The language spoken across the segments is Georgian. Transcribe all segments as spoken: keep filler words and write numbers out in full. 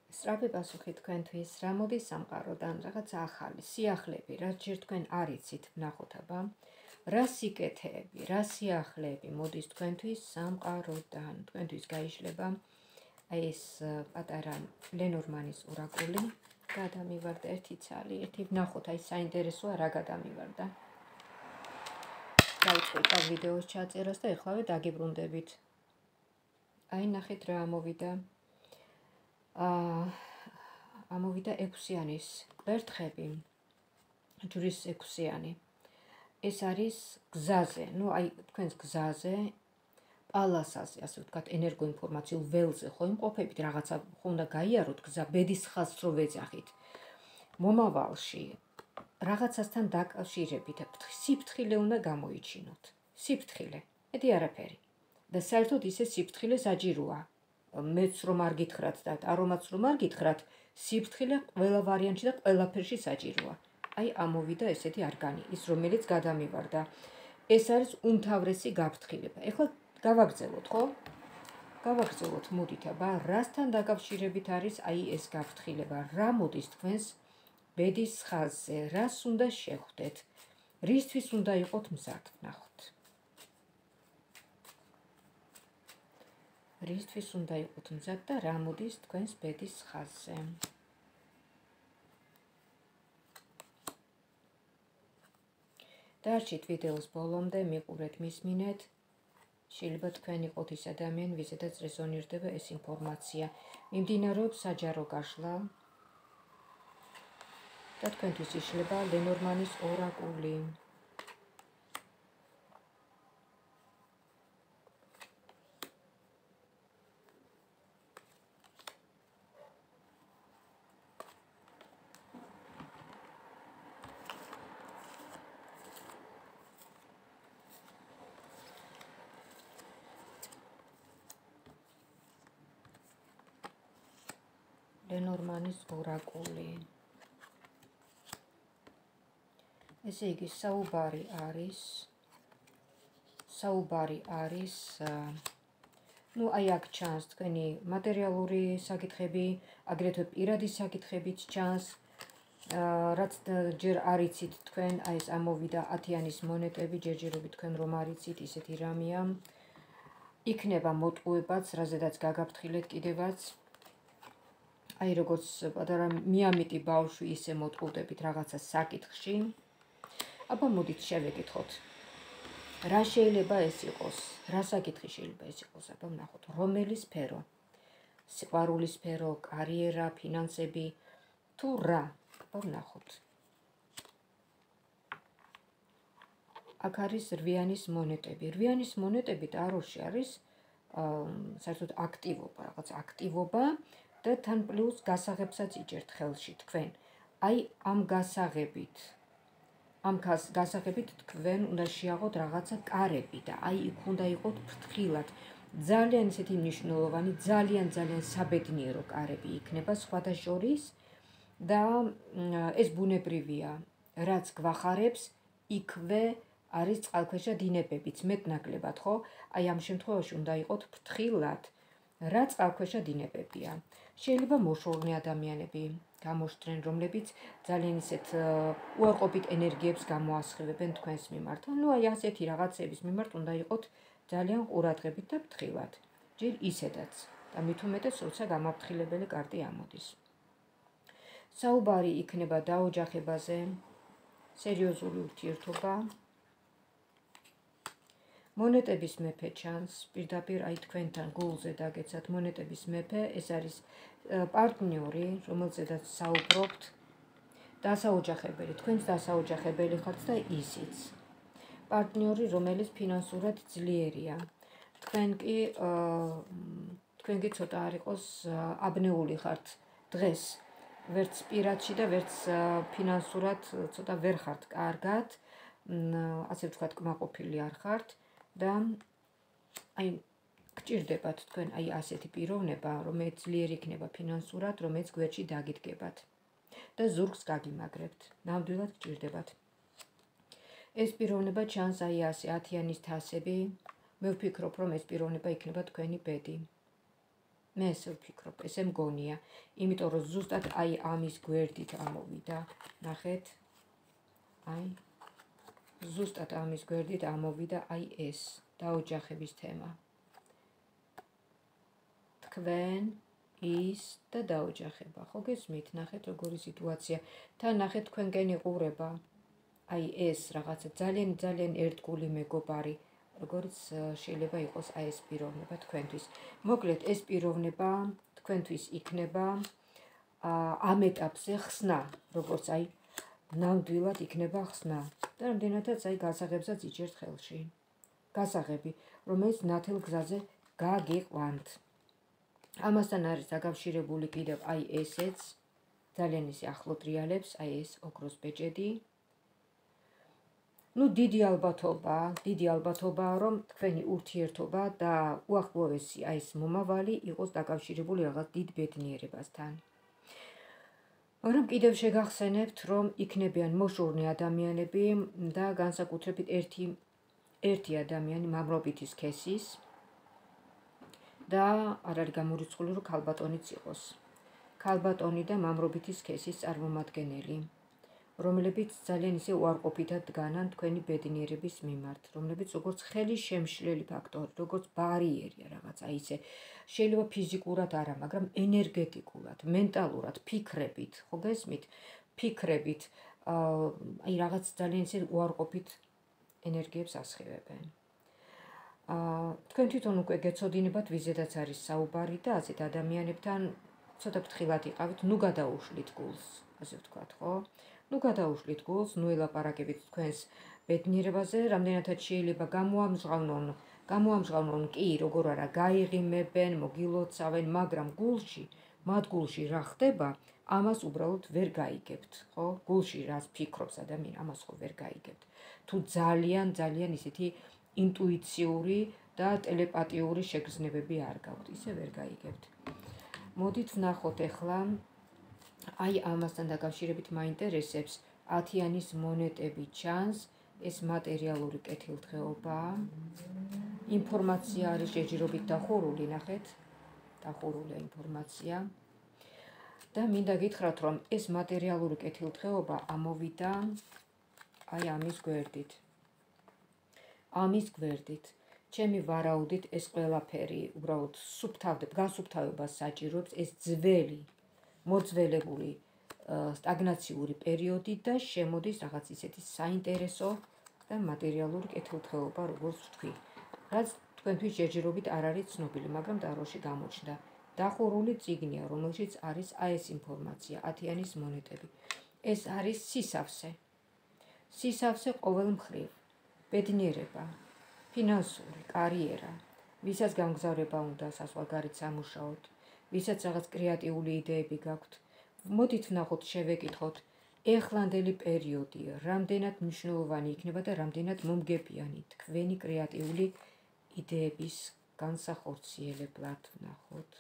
სწრაფი პასუხი თქვენთვის, რა მოდის სამყაროდან, რაღაც ახალი სიახლეები, რაც ჯერ თქვენ არ იცით, ვნახოთ აბა, რა სიკეთეები, რა სიახლეები მოდის თქვენთვის სამყაროდან, თქვენთვის გაიშლება აი ეს პატარა ლენორმანის ორაკული, გადამივარდა ერთი ცალი, ერთი ვნახოთ, აი საინტერესოა რა გადამივარდა. დავიწყოთ ამ ვიდეოს ჩაწერას და ეხლავე დაგიბრუნდებით. აი ნახეთ რა ამოვიდა. აა ამოვიდა ექვსიანის კვერთხები, ჯვრის ექვსიანი. ეს არის გზაზე, ну აი თქვენს გზაზე, პალასაზე, ასე ვთქვათ, ენერგოინფორმაციულ ველზე ხო იმყოფებით, რაღაცა ხო უნდა გაიაროთ გზა, ბედის ხაზს რო ვეძახით. მომავალში რაღაცასთან დაკავშირებით, სიფრთხილე უნდა გამოიჩინოთ. სიფრთხილე, მეტი არაფერი. და საერთოდ ისე სიფრთხილე საჭიროა. მეც რომ არ გითხრათ და არომაც რომ არ გითხრათ, სიფრთხილე ყველა ვარიანტში და ყველაფერში საჭიროა. აი ამოვიდა ესეთი არგანი, ის რომელიც გადამივარდა. ეს არის უმთავრესი გაფრთხილება. ეხლა გავაგრძელოთ, ხო? გავაგრძელოთ, მოდით აბა, რასთან დაკავშირებით არის აი ეს გაფრთხილება? რა მოდის თქვენს ბედის ხაზზე? რას უნდა შეხვდეთ? რისთვის უნდა იყოთ მზად? ნახოთ. რისთვის უნდა იყოთ მზად და რა მოდის თქვენს ბედის ხაზზე? დარჩით ვიდეოს ბოლომდე, მიყურეთ, მისმინეთ. შეიძლება თქვენ იყოთ ის ადამიანი, ვიზედაც რეზონირდება ეს ინფორმაცია. მიმდინარეობს საჯარო გაშლა და თქვენთვის იშლება ლენორმანის ორაკული. ლენორმანის ორაკული. ესე იგი საუბარი არის საუბარი არის ну აი აქ ჩანს თქვენი მატერიალური საკითხები, აგრეთვე პირადი საკითხებიც ჩანს, რაც ჯერ არ იცით თქვენ, აი ეს ამოვიდა ათიანის მონეტები, ჯერჯერობით თქვენ რომ არ იცით, ისეთი რამეა. იქნება მოტყუებაც, რაზედაც გაგაფრთხილეთ კიდევაც. აი როგორც პატარა მიამიტი ბავშვი ისე მოტყუდებით რაღაცა საკითხში. აბა მოდით შევეკითხოთ. რა შეიძლება ეს იყოს? რა საკითხი შეიძლება ეს იყოს? აბა ვნახოთ, რომელი სფერო? სიყვარულის სფერო, კარიერა, ფინანსები, თუ რა? აბა ვნახოთ. აქ არის რვიანის მონეტები. რვიანის მონეტები ტაროში არის საერთოდ აქტივობა, რაღაც აქტივობა და თან პლუს გასაღებსაც იჭერთ ხელში თქვენ. აი ამ გასაღებით ამ გასაღებით თქვენ უნდა შეაღოთ რაღაცა კარები და აი იქ უნდა იყოთ ფრთხილად. ძალიან ისეთი მნიშვნელოვანი, ძალიან ძალიან საბედნიერო კარები იქნება სხვათა შორის და ეს ბუნებრივია, რაც გვახარებს, იქვე არის წყალქვეშა დინებებიც, მეტნაკლებად, ხო? აი ამ შემთხვევაში უნდა იყოთ ფრთხილად, რა წყალქვეშა დინებებია. შეიძლება მოშორნე ადამიანები გამოჩნდნენ, რომლებიც ძალიან ისეთ უარყოფით ენერგიებს გამოასხივებენ თქვენს მიმართ. ну აი ასეთი რაღაცების მიმართ უნდა იყოთ ძალიან ყურადღებით და ფრთხილად. ჯერ ისედაც და მით უმეტეს, როცა გამაფრთხილებელი კარტი ამოდის. საუბარი იქნება დაოჯახებაზე, სერიოზული ურთიერთობა. მონეტების მეფე ჩანს, პირდაპირ აი თქვენთან გულზე დაგეცათ მონეტების მეფე, ეს არის პარტნიორი, რომელზედაც საუბრობთ, დასაოჯახებელი, თქვენს დასაოჯახებელი ხართ და ისიც. პარტნიორი, რომელიც ფინანსურად ძლიერია. თქვენ კი თქვენ კი ცოტა არ იყოს აბნეული ხართ დღეს. ვერც პირადში და ვერც ფინანსურად ცოტა ვერ ხართ კარგად, ასე ვთქვათ, კმაყოფილი არ ხართ და აი გჭირდებათ თქვენ აი ასეთი პიროვნება, რომელიც ძლიერი იქნება ფინანსურად, რომელიც გვერდში დაგიდგებათ და ზურგს გაგიმაგრებთ. ნამდვილად გჭირდებათ. ეს პიროვნება ჩანს აი ასე ათიანის თასები. მე ვფიქრობ, რომ ეს პიროვნება იქნება თქვენი ბედი. მე ესე ვფიქრობ, ესე მგონია, იმიტომ რომ ზუსტად აი ამის გვერდით ამოვიდა, ნახეთ, აი ზუსტად ამის გვერდით ამოვიდა აი ეს დაოჯახების თემა. თქვენ ის და დაოჯახება, ხო გესმით, ნახეთ როგორი სიტუაცია. თან ნახეთ თქვენკენ იყურება აი ეს რაღაცა ძალიან ძალიან ერთგული მეგობარი, როგორც შეიძლება იყოს აი ეს პიროვნება თქვენთვის. მოკლედ ეს პიროვნება თქვენთვის იქნება ამ ეტაპზე ხსნა, როგორც აი ნამდვილად იქნება ხსნა და რამდენადაც აი გასაღებსაც იჭერთ ხელში. გასაღები, რომელიც ნათელ გზაზე გაგიყვანთ. ამასთან არის დაკავშირებული კიდევ აი ესეც, ძალიან ისე ახლო ტრიალებს, აი ეს ოქროს ბეჭედი. ნუ დიდი ალბათობა, დიდი ალბათობაა, რომ თქვენი ურთიერთობა და უახლოესი აი ეს მომავალი იყოს დაკავშირებული რაღაც დიდ ბედნიერებასთან. მაგრამ კიდევ შეგახსენებთ, რომ იქნებიან მოშორნე ადამიანები და განსაკუთრებით ერთი ერთი ადამიანი მამრობითი სქესის და არ არის გამორიცხული, რომ ქალბატონიც იყოს. ქალბატონი და მამრობითი სქესის წარმომადგენელი, რომლებიც ძალიან ისე უარყოფითად დგანან თქვენი ბედნიერების მიმართ, რომლებიც როგორც ხელის შემშლელი ფაქტორი, როგორც ბარიერია რაღაცა ისე, შეიძლება ფიზიკურად არა, მაგრამ ენერგეტიკულად, მენტალურად, ფიქრებით, ხო გესმით? ფიქრებით, აი რაღაც ძალიან ისე უარყოფით ენერგიებს ასხივებენ. თქვენ თვითონ უკვე გეცოდინებათ ვიზედაც არის საუბარი და ასეთ ადამიანებთან ცოტა ფრთხილად იყავით, ნუ გადაუშლით გულს, ასე ვთქვათ, ხო? ნუ გადაუშლით გულს, ნუ ელაპარაკებით თქვენს ბედნიერებაზე, რამდენადაც შეიძლება გამოამჟღავნონ, გამოამჟღავნონ კი, როგორ არა, გაიღიმებენ, მოგილოცავენ, მაგრამ გულში, მათ გულში რა ხდება, ამას უბრალოდ ვერ გაიგებთ, ხო? გულში რას ფიქრობს ადამიანი, ამას ხო ვერ გაიგებთ. თუ ძალიან, ძალიან ისეთი ინტუიციური და ტელეპათიური შეგრძნებები არ გაქვთ, ისე ვერ გაიგებთ. მოდით ვნახოთ ახლა აი ამასთან დაკავშირებით მაინტერესებს ათიანის მონეტები ჩანს, ეს მატერიალური კეთილდღეობაა. ინფორმაცია არის შეჯერობით დახურული, ნახეთ, დახურული ინფორმაცია. და მინდა გითხრათ, რომ ეს მატერიალური კეთილდღეობა ამოვიდა აი ამის გვერდით. ამის გვერდით. ჩემი ვარაუდით ეს ყველაფერი უბრალოდ სუფთავდება, გასუფთავებას საჭიროებს ეს ძველი, მოძველებული სტაგნაციური პერიოდი და შემოდის რაღაც ისეთი საინტერესო და მატერიალური კეთილდღეობა, როგორც ვთქვი. რაც თქვენთვის ჯერჯერობით არ არის ცნობილი, მაგრამ დაროში გამოჩნდა. დახურული წიგნია, რომელშიც არის აი ეს ინფორმაცია, ათიანის მონეტები. ეს არის სისავსე. სისავსე ყოველ მხრივ. ბედნიერება, ფინანსური, კარიერა, ვისაც გამგზავრება უნდა საზღვარგარეთ სამუშაოდ, ვისაც რაღაც კრეატიული იდეები გაქვთ. მოდით ვნახოთ, შევეკითხოთ, ეხლანდელი პერიოდი რამდენად მნიშვნელოვანი იქნება და რამდენად მომგებიანი თქვენი კრეატიული იდეების განსახორციელებლად ვნახოთ.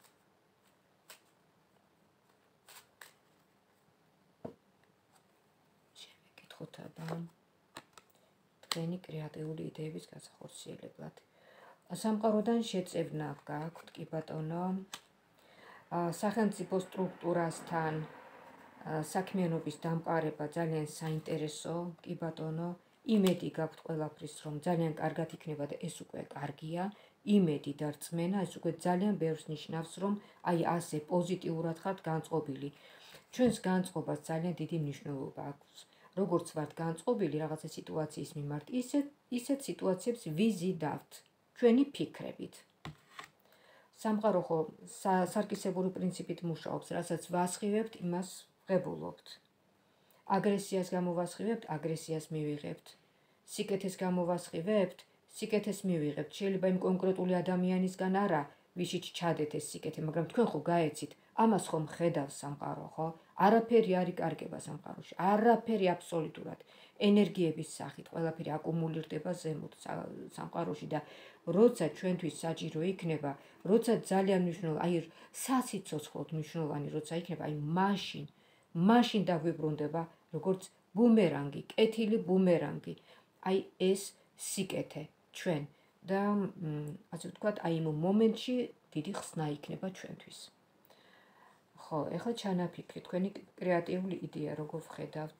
შევეკითხოთ აბა თქვენი კრეატიული იდეების განსახორციელებლად. სამყაროდან შეწევნა გაქვთ, კი ბატონო, სახელმწიფო სტრუქტურასთან საქმიანობის დამყარება ძალიან საინტერესო, კი ბატონო, იმედი გაქვთ ყველაფრის, რომ ძალიან კარგად იქნება და ეს უკვე კარგია, იმედი და რწმენა, ეს უკვე ძალიან ბევრს ნიშნავს, რომ აი ასე პოზიტიურად ხართ განწყობილი. ჩვენს განწყობას ძალიან დიდი მნიშვნელობა აქვს. როგორც ვართ განწყობილი რაღაცა სიტუაციის მიმართ, ისეთ ისეთ სიტუაციებს ვიზიდავთ ჩვენი ფიქრებით. სამყარო ხო სარკისებური პრინციპით მუშაობს, რასაც ვასხივებთ, იმას ვღებულობთ. აგრესიას გამოვასხივებთ, აგრესიას მივიღებთ. სიკეთეს გამოვასხივებთ, სიკეთეს მივიღებთ. შეიძლება იმ კონკრეტული ადამიანისგან არა, ვიშიც ჩადეთ ეს სიკეთე, მაგრამ თქვენ ხო გაეცით, ამას ხომ ხედავს სამყარო, ხო? არაფერი არ იკარგება სამყაროში, არაფერი აბსოლუტურად. ენერგიების სახით ყველაფერი აკუმულირდება ზემოთ სამყაროში და როცა ჩვენთვის საჭირო იქნება, როცა ძალიან მნიშვნელოვანი, აი სასიცოცხლოდ მნიშვნელოვანი როცა იქნება, აი მაშინ, მაშინ დაგვიბრუნდება როგორც ბუმერანგი, კეთილი ბუმერანგი. აი ეს სიკეთე ჩვენ და ასე ვთქვათ, აი იმ მომენტში დიდი ხსნა იქნება ჩვენთვის. ხო, ეხლა ჩანაფიქრეთ, თქვენი კრეატიული იდეა როგორ ვხედავთ?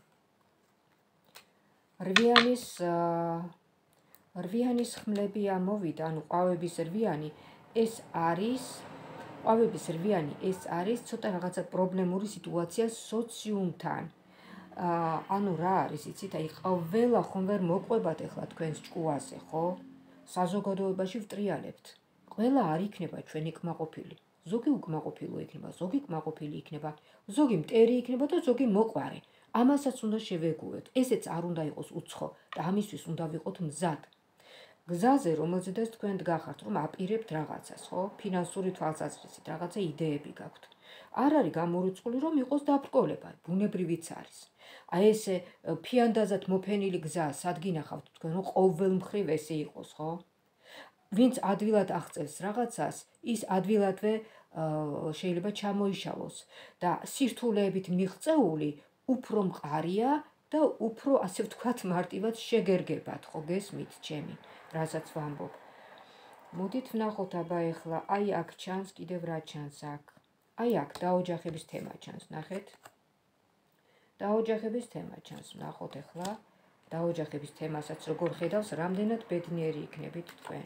რვიანის რვიანის ხმლები ამოვიდა, ანუ ყვავების რვიანი, ეს არის ყვავების რვიანი, ეს არის ცოტა რაღაცა პრობლემური სიტუაცია სოციუმთან. ანუ რა არის, იცით, აი ყველა ხომ ვერ მოყვებათ ეხლა თქვენს ჭკუაზე, ხო? საზოგადოებაში ვტრიალებთ. ყველა არ იქნება ჩვენი კმაყოფილი. ზოგი უკმაყოფილო იქნება, ზოგი კმაყოფილი იქნება, ზოგი მტერი იქნება და ზოგი მოყვარე. ამასაც უნდა შევეგუოთ. ესეც არ უნდა იყოს უცხო და ამისთვის უნდა ვიყოთ მზად. გზაზე, რომელზედაც თქვენ დგახართ, რომ აპირებთ რაღაცას, ხო? ფინანსური თვალსაზრისით რაღაცა იდეები გაქვთ. არ არის გამორიცხული, რომ იყოს დაბრკოლება, ბუნებრივიც არის. აი ესე ფიანდაზად მოფენილი გზა, სად გინახავთ თქვენ, რომ ყოველ მხრივ ესე იყოს, ხო? ვინც ადვილად აღწევს რაღაცას, ის ადვილადვე შეიძლება ჩამოიშალოს და სირთულეებით მიღწეული უფრო მყარია და უფრო, ასე ვთქვათ, მარტივად შეგერგებათ, ხო გესმით ჩემი, რასაც ვამბობ. მოდით ვნახოთ აბა ეხლა, აი აქ ჩანს, კიდევ რა ჩანს აქ? აი აქ დაოჯახების თემა ჩანს, ნახეთ? დაოჯახების თემა ჩანს, ვნახოთ ეხლა. დაოჯახების თემასაც როგორ ხედავს, რამდენად ბედნიერი იქნებით თქვენ.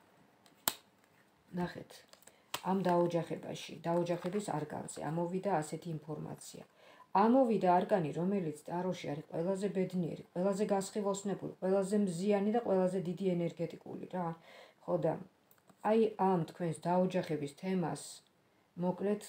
ნახეთ, ამ დაოჯახებაში, დაოჯახების არკანზე ამოვიდა ასეთი ინფორმაცია. ამოვიდა არკანი, რომელიც ტაროში არის ყველაზე ბედნიერი, ყველაზე გასხივოსნებული, ყველაზე მზიანი და ყველაზე დიდი ენერგეტიკული რა. ხო და აი ამ თქვენს დაოჯახების თემას მოკლედ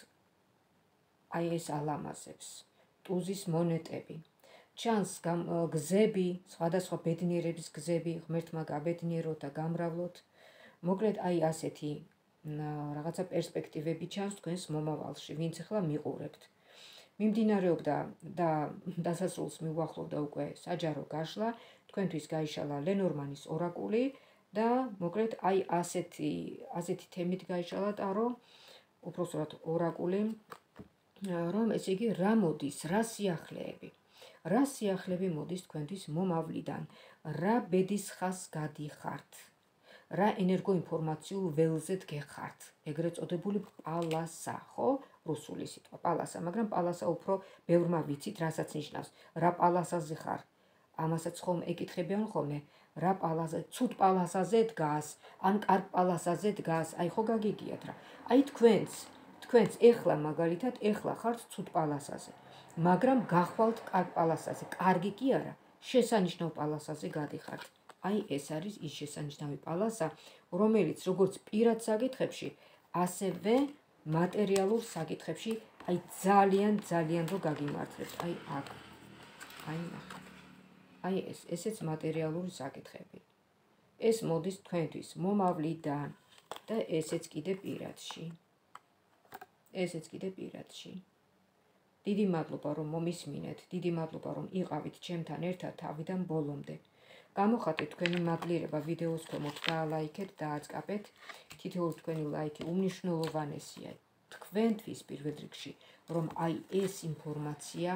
აი ეს ალამაზებს. ტუზის მონეტები. ჩანს გზები, სხვადასხვა ბედნიერების გზები, ღმერთმა გაბედნიეროთ და გამრავლოთ. მოკლედ აი ასეთი რაღაცა პერსპექტივები ჩანს თქვენს მომავალში, ვინც ახლა მიყურებთ. მიმდინარეობდა და დასასრულს მიუახლოვდა უკვე საჯარო გაშლა, თქვენთვის გაიშალა ლენორმანის ორაკული და მოკლედ აი ასეთი ასეთი თემით გაიშალა ტარო, უпроსტად ორაკული, რომ ესე იგი რა მოდის, რა სიახლეები. რა სიახლეები მოდის თქვენთვის მომავლიდან, რა ბედის ხაზს გადიხართ, რა ენერგოინფორმაციულ ველზე დგეხართ, ეგრეთ წოდებული პალასა, ხო? რუსული სიტყვა პალასა, მაგრამ პალასა უფრო ბევრმა ვიცით, რასაც ნიშნავს. რა პალასაზე ხარ? ამასაც ხომ ეკითხებიან ხოლმე, რა პალასაზე, ცუდ პალასაზე დგას, ან კარგ პალასაზე დგას, აი ხო გაგიგიათ რა. აი თქვენც, თქვენც ეხლა მაგალითად, ეხლა ხართ ცუდ პალასაზე, მაგრამ გახვალთ კარგ პალასაზე, კარგი კი არა, შესანიშნავ პალასაზე გადიხართ. აი ეს არის ის შესანიშნავი პალასა, რომელიც როგორც პირად საკითხებში, ასევე მატერიალურ საკითხებში, აი ძალიან ძალიან რო გაგიმართლებთ, აი აქ. აი ნახეთ. აი ეს, ესეც მატერიალური საკითხები. ეს მოდის თქვენთვის მომავლიდან და ესეც კიდე პირადში. ესეც კიდე პირადში. დიდი მადლობა რომ მომისმინეთ, დიდი მადლობა რომ იყავით ჩემთან ერთად თავიდან ბოლომდე. გამოხატეთ თქვენი მაგლიერება ვიდეოს ქვემოთ, დაალაიქეთ, დააწყაბეთ. თითოეული თქვენი ლაიქი უმნიშვნელოვანესია თქვენთვის პირველ რიგში, რომ აი ეს ინფორმაცია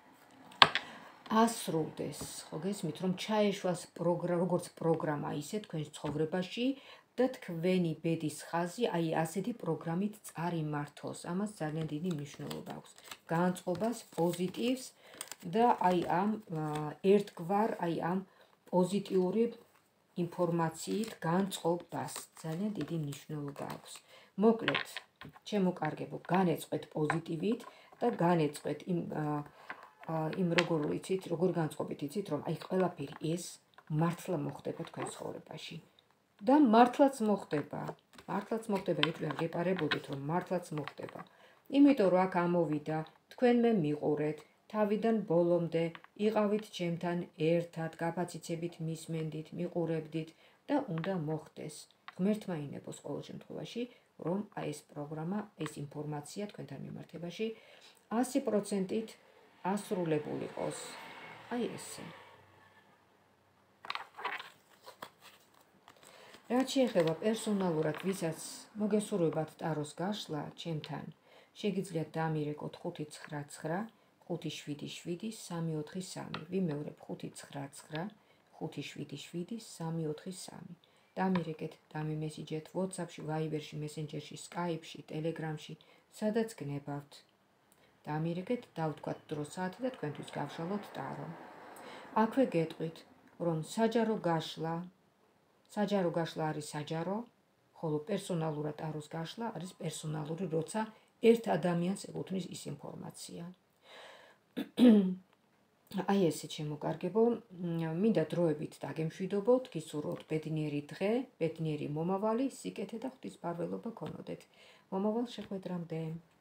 ასრულდეს, ხო გესმით, რომ ჩაეშვას როგორც პროგრამა ისე თქვენს ცხოვრებაში და თქვენი ბედის ხაზი აი ასეთი პროგრამით წარიმართოს. ამას ძალიან დიდი მნიშვნელობა აქვს. განწყობას, პოზიტივს და აი ამ ერთგვარ, აი ამ პოზიტიური ინფორმაციით განწყობას ძალიან დიდი მნიშვნელობა აქვს. მოკლედ, ჩემო კარგებო, განეწყვეთ პოზიტივით და განეწყვეთ იმ იმ როგორ ვიცით, როგორ განწყობით იცით, რომ აი ყველაფერი ეს მართლა მოხდება თქვენ ცხოვრებაში. და მართლაც მოხდება. მართლაც მოხდება, ეთქვი არ გეპარებოდეთ, რომ მართლაც მოხდება. იმიტომ რომ აქ ამოვიდა, თქვენ მე მიყურეთ, თავიდან ბოლომდე იყავით ჩემთან ერთად, გაფაციცებით მისმენდით, მიყურებდით და უნდა მოხდეს. ღმერთმა ინებოს ყოველ შემთხვევაში, რომ აი ეს პროგრამა, ეს ინფორმაცია თქვენთან მიმართებაში ასი პროცენტით ასრულებული იყოს. აი ესე. რაც შეეხება პერსონალურად, ვისაც მოგესურვებათ ტაროს გაშლა ჩემთან, შეგიძლიათ დაამირეკოთ ხუთი ცხრა ცხრა ხუთი შვიდი შვიდი სამი ოთხი სამი. ვიმეორებ ხუთი ცხრა ცხრა ხუთი შვიდი შვიდი სამი ოთხი სამი. დამირეკეთ, დამიმესიჯეთ WhatsApp-ში, Viber-ში, Messenger-ში, Skype-ში, Telegram-ში, სადაც გნებავთ. დამირეკეთ, დავთქვათ დრო საათი და თქვენთვის გავშალოთ ტარო. აქვე გეტყვით, რომ საჯარო გაშლა, საჯარო გაშლა არის საჯარო, ხოლო პერსონალურად ტაროს გაშლა არის პერსონალური, როცა ერთ ადამიანს ეკუთვნის ის ინფორმაცია. აი ესე შემოკარგებო, მინდა დროებით დაგემშვიდობოთ, გისურვოთ ბედნიერი დღე, ბედნიერი მომავალი, სიკეთე და ღვთისმფარველობა გქონოდეთ. მომავალ შეხვედრამდე.